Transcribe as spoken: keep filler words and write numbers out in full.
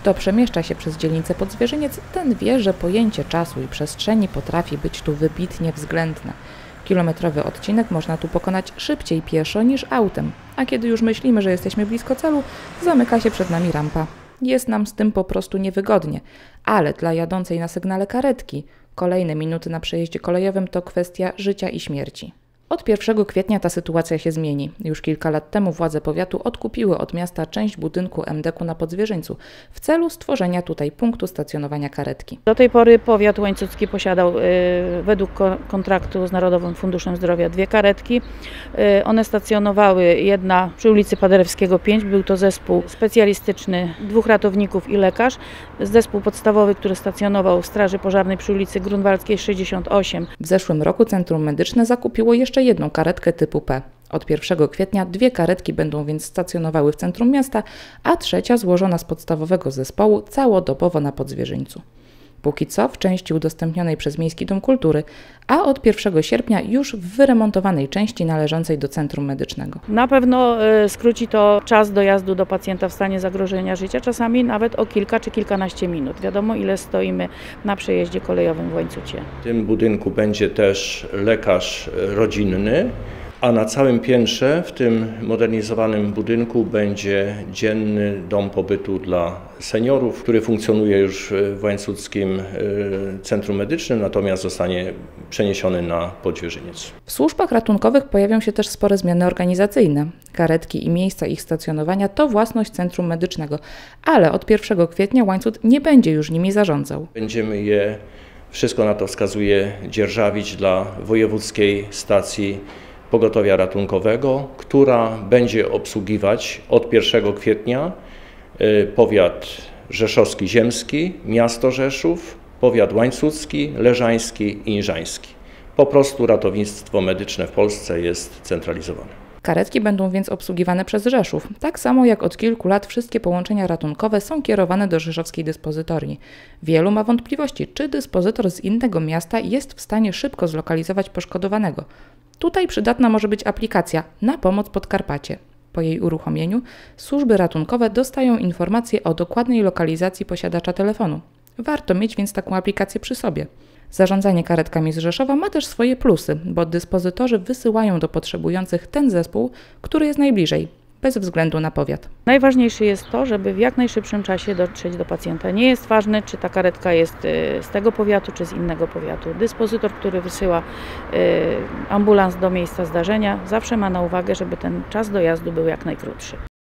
Kto przemieszcza się przez dzielnicę Podzwierzyniec, ten wie, że pojęcie czasu i przestrzeni potrafi być tu wybitnie względne. Kilometrowy odcinek można tu pokonać szybciej pieszo niż autem, a kiedy już myślimy, że jesteśmy blisko celu, zamyka się przed nami rampa. Jest nam z tym po prostu niewygodnie, ale dla jadącej na sygnale karetki kolejne minuty na przejeździe kolejowym to kwestia życia i śmierci. Od pierwszego kwietnia ta sytuacja się zmieni. Już kilka lat temu władze powiatu odkupiły od miasta część budynku em deku na Podzwierzyńcu w celu stworzenia tutaj punktu stacjonowania karetki. Do tej pory powiat łańcucki posiadał y, według kontraktu z Narodowym Funduszem Zdrowia dwie karetki. Y, one stacjonowały, jedna przy ulicy Paderewskiego pięć, był to zespół specjalistyczny, dwóch ratowników i lekarz. Zespół podstawowy, który stacjonował w Straży Pożarnej przy ulicy Grunwaldzkiej sześćdziesiąt osiem. W zeszłym roku Centrum Medyczne zakupiło jeszcze jedną karetkę typu P. Od pierwszego kwietnia dwie karetki będą więc stacjonowały w centrum miasta, a trzecia złożona z podstawowego zespołu całodobowo na Podzwierzyńcu. Póki co w części udostępnionej przez Miejski Dom Kultury, a od pierwszego sierpnia już w wyremontowanej części należącej do Centrum Medycznego. Na pewno y, skróci to czas dojazdu do pacjenta w stanie zagrożenia życia, czasami nawet o kilka czy kilkanaście minut. Wiadomo, ile stoimy na przejeździe kolejowym w Łańcucie. W tym budynku będzie też lekarz rodzinny, a na całym piętrze w tym modernizowanym budynku będzie dzienny dom pobytu dla seniorów, który funkcjonuje już w Łańcuckim Centrum Medycznym, natomiast zostanie przeniesiony na Podzwierzyniec. W służbach ratunkowych pojawią się też spore zmiany organizacyjne. Karetki i miejsca ich stacjonowania to własność Centrum Medycznego, ale od pierwszego kwietnia Łańcut nie będzie już nimi zarządzał. Będziemy je, wszystko na to wskazuje, dzierżawić dla Wojewódzkiej Stacji Pogotowia Ratunkowego, która będzie obsługiwać od pierwszego kwietnia powiat rzeszowski ziemski, miasto Rzeszów, powiat łańcucki, leżański i inżański. Po prostu ratownictwo medyczne w Polsce jest centralizowane. Karetki będą więc obsługiwane przez Rzeszów, tak samo jak od kilku lat wszystkie połączenia ratunkowe są kierowane do rzeszowskiej dyspozytorni. Wielu ma wątpliwości, czy dyspozytor z innego miasta jest w stanie szybko zlokalizować poszkodowanego. Tutaj przydatna może być aplikacja Na Pomoc Podkarpacie. Po jej uruchomieniu służby ratunkowe dostają informacje o dokładnej lokalizacji posiadacza telefonu. Warto mieć więc taką aplikację przy sobie. Zarządzanie karetkami z Rzeszowa ma też swoje plusy, bo dyspozytorzy wysyłają do potrzebujących ten zespół, który jest najbliżej, bez względu na powiat. Najważniejsze jest to, żeby w jak najszybszym czasie dotrzeć do pacjenta. Nie jest ważne, czy ta karetka jest z tego powiatu, czy z innego powiatu. Dyspozytor, który wysyła ambulans do miejsca zdarzenia, zawsze ma na uwadze, żeby ten czas dojazdu był jak najkrótszy.